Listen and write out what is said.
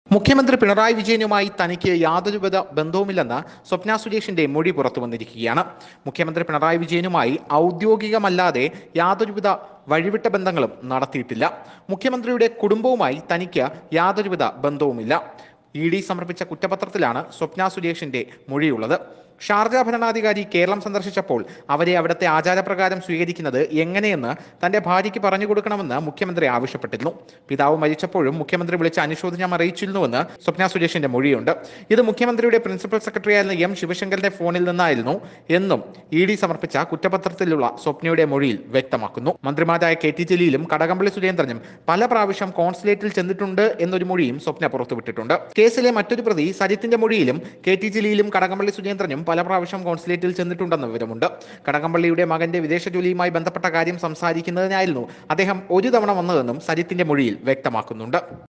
മുഖ്യമന്ത്രി പിണറായി വിജയനുമായി തനിക്ക് യാതൊരുവിധ ബന്ധവുമില്ലെന്ന് സ്വപ്ന സുരേഷിന്റെ മൊഴി പുറത്തു വന്നിരിക്കുകയാണ്. മുഖ്യമന്ത്രി പിണറായി വിജയനുമായി ഔദ്യോഗികമല്ലാതെ യാതൊരുവിധ വഴിവിട്ട ബന്ധങ്ങളും നടത്തിയിട്ടില്ല. മുഖ്യമന്ത്രിയുടെ കുടുംബവുമായി തനിക്ക് യാതൊരുവിധ ബന്ധവുമില്ല. ഇ ഡി സമർപ്പിച്ച കുറ്റപത്രത്തിലാണ് സ്വപ്ന സുരേഷിന്റെ മൊഴിയുള്ളത്. ഷാർജ ഭരണാധികാരി കേരളം സന്ദർശിച്ചപ്പോൾ അവരെ അവിടുത്തെ ആചാരപ്രകാരം സ്വീകരിക്കുന്നത് എങ്ങനെയെന്ന് തന്റെ ഭാര്യയ്ക്ക് പറഞ്ഞു കൊടുക്കണമെന്ന് മുഖ്യമന്ത്രി ആവശ്യപ്പെട്ടിരുന്നു. പിതാവ് മരിച്ചപ്പോഴും മുഖ്യമന്ത്രി വിളിച്ച് അനുശോചനം അറിയിച്ചിരുന്നുവെന്ന് സ്വപ്ന സുരേഷിന്റെ മൊഴിയുണ്ട്. ഇത് മുഖ്യമന്ത്രിയുടെ പ്രിൻസിപ്പൽ സെക്രട്ടറിയായിരുന്ന എം ശിവശങ്കറിന്റെ ഫോണിൽ നിന്നായിരുന്നു എന്നും ഇ ഡി സമർപ്പിച്ച കുറ്റപത്രത്തിലുള്ള സ്വപ്നയുടെ മൊഴിയിൽ വ്യക്തമാക്കുന്നു. മന്ത്രിമാരായ കെ ടി ജലീലും കടകംപള്ളി സുരേന്ദ്രനും പല പ്രാവശ്യം കോൺസുലേറ്റിൽ ചെന്നിട്ടുണ്ട് എന്നൊരു മൊഴിയും സ്വപ്ന പുറത്തുവിട്ടിട്ടുണ്ട്. കേസിലെ മറ്റൊരു പ്രതി സജിത്തിന്റെ മൊഴിയിലും കെ ടി ജലീലും കടകംപള്ളി സുരേന്ദ്രനും പല പ്രാവശ്യം കോൺസുലേറ്റിൽ ചെന്നിട്ടുണ്ടെന്ന് വിവരമുണ്ട്. കടകംപള്ളിയുടെ മകന്റെ വിദേശ ജോലിയുമായി ബന്ധപ്പെട്ട കാര്യം സംസാരിക്കുന്നതിനായിരുന്നു അദ്ദേഹം ഒരു തവണ വന്നതെന്നും സജിത്തിന്റെ മൊഴിയിൽ വ്യക്തമാക്കുന്നുണ്ട്.